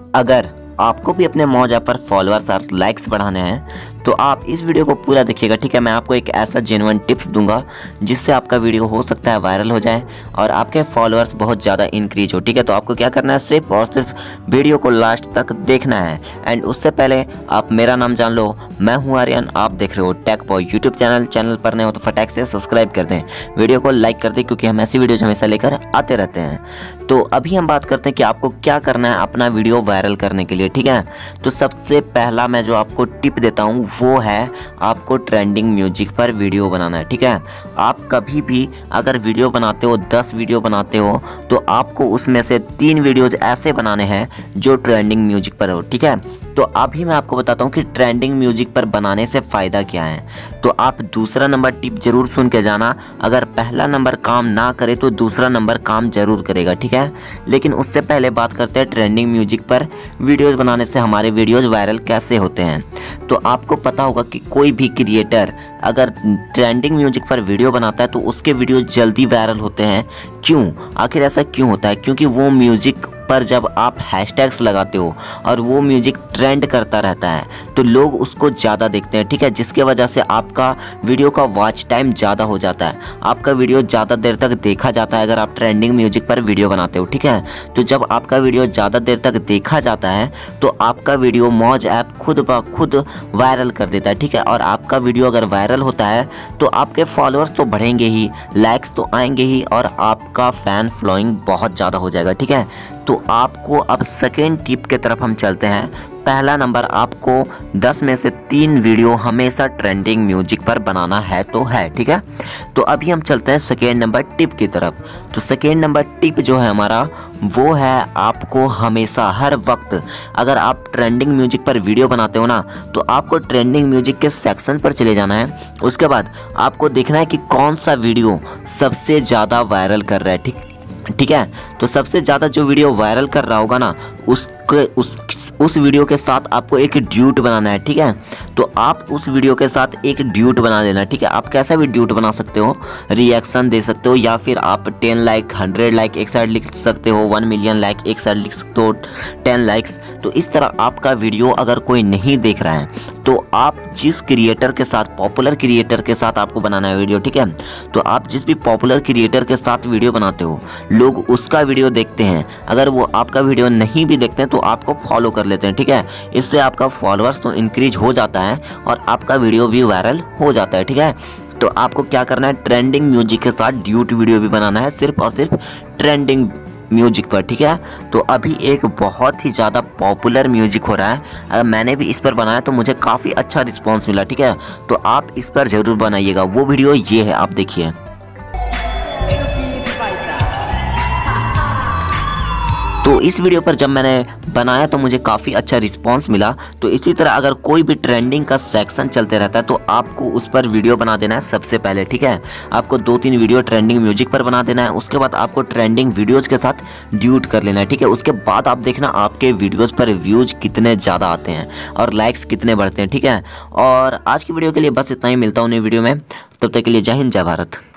अगर आपको भी अपने मौज ऐप पर फॉलोअर्स और लाइक्स बढ़ाने हैं तो आप इस वीडियो को पूरा देखिएगा, ठीक है। मैं आपको एक ऐसा जेन्युइन टिप्स दूंगा जिससे आपका वीडियो हो सकता है वायरल हो जाए और आपके फॉलोअर्स बहुत ज़्यादा इंक्रीज हो, ठीक है। तो आपको क्या करना है, सिर्फ और सिर्फ वीडियो को लास्ट तक देखना है। एंड उससे पहले आप मेरा नाम जान लो, मैं हूँ आर्यन, आप देख रहे हो टेक बॉय यूट्यूब चैनल पर नए हो तो फटाक से सब्सक्राइब कर दें, वीडियो को लाइक कर दें, क्योंकि हम ऐसी वीडियोज हमेशा लेकर आते रहते हैं। तो अभी हम बात करते हैं कि आपको क्या करना है अपना वीडियो वायरल करने के लिए, ठीक है। तो सबसे पहला मैं जो आपको टिप देता हूँ वो है आपको ट्रेंडिंग म्यूजिक पर वीडियो बनाना है, ठीक है। आप कभी भी अगर वीडियो बनाते हो, 10 वीडियो बनाते हो, तो आपको उसमें से 3 वीडियोज ऐसे बनाने हैं जो ट्रेंडिंग म्यूजिक पर हो, ठीक है। तो अभी मैं आपको बताता हूँ कि ट्रेंडिंग म्यूजिक पर बनाने से फ़ायदा क्या है। तो आप दूसरा नंबर टिप जरूर सुन के जाना, अगर पहला नंबर काम ना करे तो दूसरा नंबर काम जरूर करेगा, ठीक है। लेकिन उससे पहले बात करते हैं ट्रेंडिंग म्यूजिक पर वीडियोज़ बनाने से हमारे वीडियोज़ वायरल कैसे होते हैं। तो आपको पता होगा कि कोई भी क्रिएटर अगर ट्रेंडिंग म्यूजिक पर वीडियो बनाता है तो उसके वीडियो जल्दी वायरल होते हैं। क्यों? आखिर ऐसा क्यों होता है? क्योंकि वो म्यूजिक पर जब आप हैशटैग्स लगाते हो और वो म्यूजिक ट्रेंड करता रहता है तो लोग उसको ज़्यादा देखते हैं, ठीक है, जिसके वजह से आपका वीडियो का वॉच टाइम ज़्यादा हो जाता है, आपका वीडियो ज़्यादा देर तक देखा जाता है अगर आप ट्रेंडिंग म्यूजिक पर वीडियो बनाते हो, ठीक है। तो जब आपका वीडियो ज़्यादा देर तक देखा जाता है तो आपका वीडियो मौज ऐप खुद ब खुद वायरल कर देता है, ठीक है। और आपका वीडियो अगर वायरल होता है तो आपके फॉलोअर्स तो बढ़ेंगे ही, लाइक्स तो आएंगे ही और आपका फ़ैन फॉलोइंग बहुत ज़्यादा हो जाएगा, ठीक है। तो आपको अब सेकेंड टिप की तरफ हम चलते हैं। पहला नंबर, आपको 10 में से 3 वीडियो हमेशा ट्रेंडिंग म्यूजिक पर बनाना है तो है, ठीक है। तो अभी हम चलते हैं सेकेंड नंबर टिप की तरफ। तो सेकेंड नंबर टिप जो है हमारा वो है आपको हमेशा हर वक्त अगर आप ट्रेंडिंग म्यूजिक पर वीडियो बनाते हो ना तो आपको ट्रेंडिंग म्यूजिक के सेक्शन पर चले जाना है। उसके बाद आपको देखना है कि कौन सा वीडियो सबसे ज़्यादा वायरल कर रहा है, ठीक है। तो सबसे ज़्यादा जो वीडियो वायरल कर रहा होगा ना उस वीडियो के साथ आपको एक ड्यूट बनाना है, ठीक है। तो आप उस वीडियो के साथ एक ड्यूट बना देना, ठीक है। आप कैसा भी ड्यूट बना सकते हो, रिएक्शन दे सकते हो या फिर आप 10 लाइक 100 लाइक एक साइड लिख सकते हो, 1 मिलियन लाइक एक साइड लिख सकते हो, 10 लाइक्स। तो इस तरह आपका वीडियो अगर कोई नहीं देख रहा है तो आप जिस क्रिएटर के साथ, पॉपुलर क्रिएटर के साथ आपको बनाना है वीडियो, ठीक है। तो आप जिस भी पॉपुलर क्रिएटर के साथ वीडियो बनाते हो लोग उसका वीडियो देखते हैं, अगर वो आपका वीडियो नहीं भी देखते हैं तो आपको फॉलो कर लेते हैं, ठीक है। इससे आपका फॉलोअर्स तो इंक्रीज हो जाता है और आपका वीडियो भी वायरल हो जाता है, ठीक है। तो आपको क्या करना है, ट्रेंडिंग म्यूजिक के साथ ड्यूट वीडियो भी बनाना है, सिर्फ और सिर्फ ट्रेंडिंग म्यूजिक पर, ठीक है। तो अभी एक बहुत ही ज़्यादा पॉपुलर म्यूजिक हो रहा है, अगर मैंने भी इस पर बनाया तो मुझे काफ़ी अच्छा रिस्पॉन्स मिला, ठीक है। तो आप इस पर ज़रूर बनाइएगा। वो वीडियो ये है, आप देखिए। तो इस वीडियो पर जब मैंने बनाया तो मुझे काफ़ी अच्छा रिस्पांस मिला। तो इसी तरह अगर कोई भी ट्रेंडिंग का सेक्शन चलते रहता है तो आपको उस पर वीडियो बना देना है सबसे पहले, ठीक है। आपको 2-3 वीडियो ट्रेंडिंग म्यूजिक पर बना देना है, उसके बाद आपको ट्रेंडिंग वीडियोज़ के साथ ड्यूट कर लेना है, ठीक है। उसके बाद आप देखना आपके वीडियोज़ पर व्यूज़ कितने ज़्यादा आते हैं और लाइक्स कितने बढ़ते हैं, ठीक है। और आज की वीडियो के लिए बस इतना ही, मिलता हूँ नई वीडियो में, तब तक के लिए जय हिंद, जय भारत।